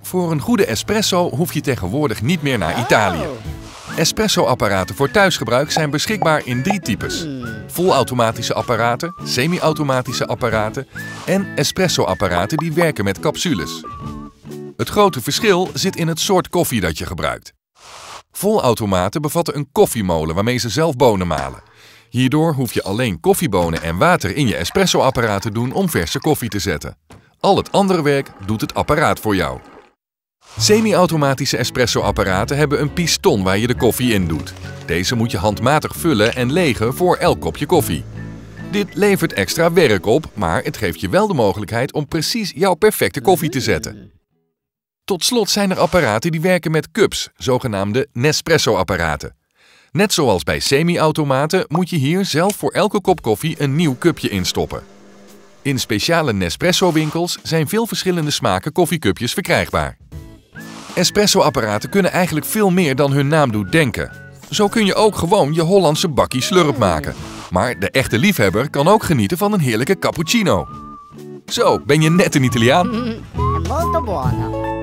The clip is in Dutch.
Voor een goede espresso hoef je tegenwoordig niet meer naar Italië. Espresso-apparaten voor thuisgebruik zijn beschikbaar in 3 types. Volautomatische apparaten, semi-automatische apparaten en espresso-apparaten die werken met capsules. Het grote verschil zit in het soort koffie dat je gebruikt. Volautomaten bevatten een koffiemolen waarmee ze zelf bonen malen. Hierdoor hoef je alleen koffiebonen en water in je espresso-apparaat te doen om verse koffie te zetten. Al het andere werk doet het apparaat voor jou. Semi-automatische espresso-apparaten hebben een piston waar je de koffie in doet. Deze moet je handmatig vullen en legen voor elk kopje koffie. Dit levert extra werk op, maar het geeft je wel de mogelijkheid om precies jouw perfecte koffie te zetten. Tot slot zijn er apparaten die werken met cups, zogenaamde Nespresso-apparaten. Net zoals bij semi-automaten moet je hier zelf voor elke kop koffie een nieuw cupje instoppen. In speciale Nespresso-winkels zijn veel verschillende smaken koffiecupjes verkrijgbaar. Espresso-apparaten kunnen eigenlijk veel meer dan hun naam doet denken. Zo kun je ook gewoon je Hollandse bakkie slurp maken. Maar de echte liefhebber kan ook genieten van een heerlijke cappuccino. Zo, ben je net een Italiaan? Molto buono.